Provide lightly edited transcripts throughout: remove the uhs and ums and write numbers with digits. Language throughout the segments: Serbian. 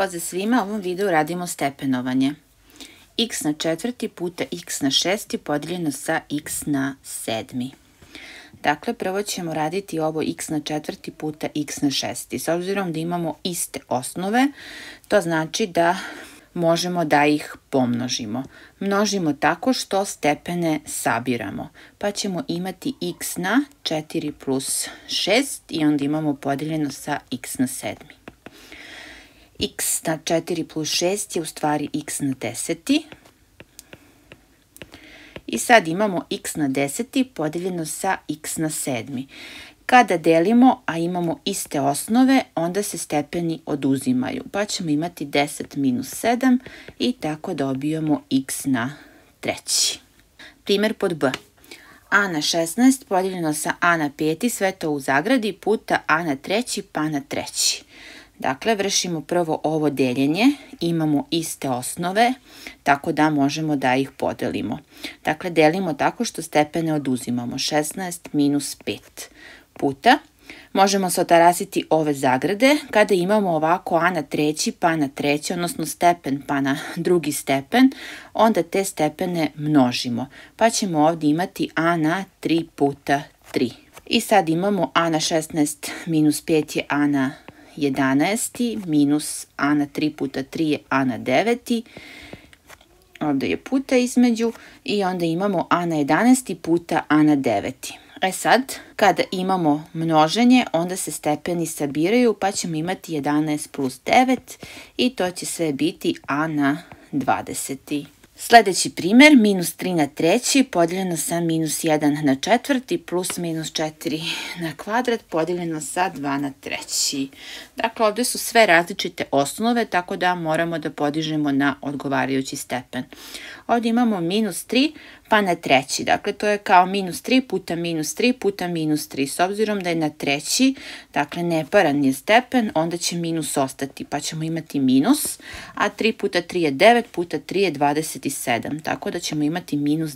pozdrav svima, u ovom videu radimo stepenovanje. X na četvrti puta x na šesti podijeljeno sa x na sedmi. Dakle, prvo ćemo raditi ovo x na četvrti puta x na šesti. S obzirom da imamo iste osnove, to znači da možemo da ih pomnožimo. Množimo tako što stepene sabiramo. Pa ćemo imati x na 4 plus 6 i onda imamo podijeljeno sa x na sedmi. X na 4 plus 6 je u stvari x na deseti. I sad imamo x na deseti podijeljeno sa x na sedmi. Kada delimo, a imamo iste osnove, onda se stepeni oduzimaju. Pa ćemo imati 10 minus 7 i tako dobijamo x na treći. Primjer pod b. A na 16 podijeljeno sa a na peti, sve to u zagradi, puta a na treći pa na treći. Dakle, vršimo prvo ovo deljenje, imamo iste osnove, tako da možemo da ih podelimo. Dakle, delimo tako što stepene oduzimamo, 16 minus 5 puta. Možemo se otarasiti ove zagrade, kada imamo ovako a na treći pa na treći, odnosno stepen pa na drugi stepen, onda te stepene množimo. Pa ćemo ovdje imati a na 3 puta 3. I sad imamo a na 16 minus 5 je a na 11. Minus a na 3 puta 3 je a na 9. Ovdje je puta između i onda imamo a na 11 puta a na 9. E sad, kada imamo množenje, onda se stepeni sabiraju pa ćemo imati 11 plus 9 i to će sve biti a na 20. Sljedeći primjer, minus 3 na treći podijeljeno sa minus 1 na četvrti plus minus 4 na kvadrat podijeljeno sa 2 na treći. Dakle, ovdje su sve različite osnove, tako da moramo da podižemo na odgovarajući stepen. Ovdje imamo minus 3 pa na treći. Dakle, to je kao minus 3 puta minus 3 puta minus 3. S obzirom da je na treći, dakle, neparan je stepen, onda će minus ostati, pa ćemo imati minus, a 3 puta 3 je 9, puta 3 je 27. Tako da ćemo imati minus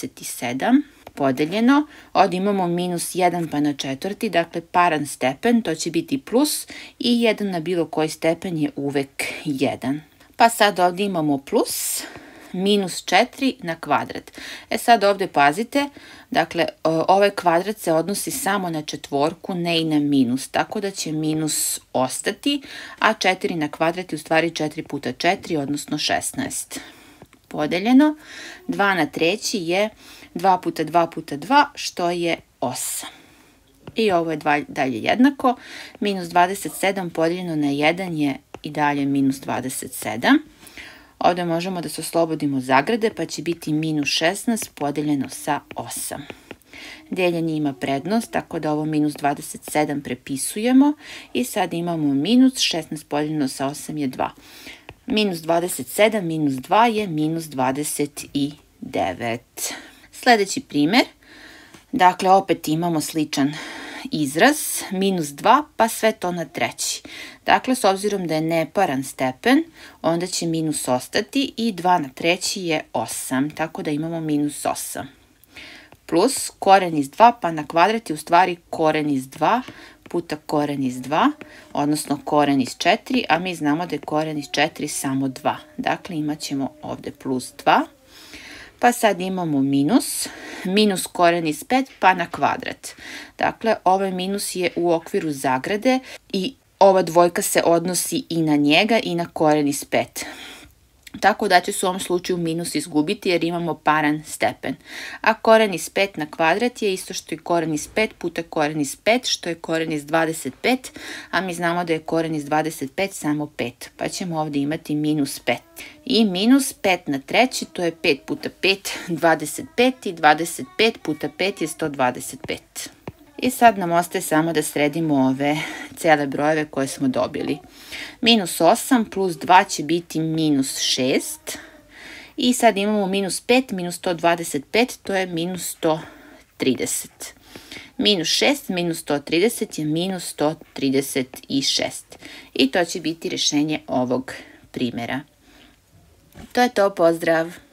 27 podeljeno. Ovdje imamo minus 1 pa na četvrti, dakle, paran stepen, to će biti plus i 1 na bilo koji stepen je uvek 1. Pa sad ovdje imamo plus minus 4 na kvadrat. E sad ovdje pazite, dakle, ovaj kvadrat se odnosi samo na četvorku, ne i na minus, tako da će minus ostati, a 4 na kvadrat je u stvari 4 puta 4, odnosno 16. Podeljeno, 2 na treći je 2 puta 2 puta 2, što je 8. I ovo je dalje jednako, minus 27 podijeljeno na 1 je i dalje minus 27. Ovdje možemo da se oslobodimo zagrade, pa će biti minus 16 podijeljeno sa 8. Deljenje ima prednost, tako da ovo minus 27 prepisujemo i sad imamo minus 16 podijeljeno sa 8 je 2. Minus 27 minus 2 je minus 29. Sljedeći primjer, dakle opet imamo sličan izraz, minus 2 pa sve to na treći. Dakle, s obzirom da je neparan stepen, onda će minus ostati i 2 na treći je 8, tako da imamo minus 8. Plus koren iz 2 pa na kvadrat je u stvari koren iz 2 puta koren iz 2, odnosno koren iz 4, a mi znamo da je koren iz 4 samo 2. Dakle, imat ćemo ovdje plus 2. Pa sad imamo minus koren iz 5 pa na kvadrat. Dakle, ovaj minus je u okviru zagrade i ova dvojka se odnosi i na njega i na koren iz 5. Tako da će se u ovom slučaju minus izgubiti jer imamo paran stepen. A koren iz 5 na kvadrat je isto što i koren iz 5 puta koren iz 5, što je koren iz 25, a mi znamo da je koren iz 25 samo 5, pa ćemo ovdje imati minus 5. I minus 5 na treći, to je 5 puta 5, 25 i 25 puta 5 je 125. I sad nam ostaje samo da sredimo ove cele brojeve koje smo dobili. Minus 8 plus 2 će biti minus 6. I sad imamo minus 5 minus 125, to je minus 130. Minus 6 minus 130 je minus 136. I to će biti rješenje ovog primjera. To je to, pozdrav!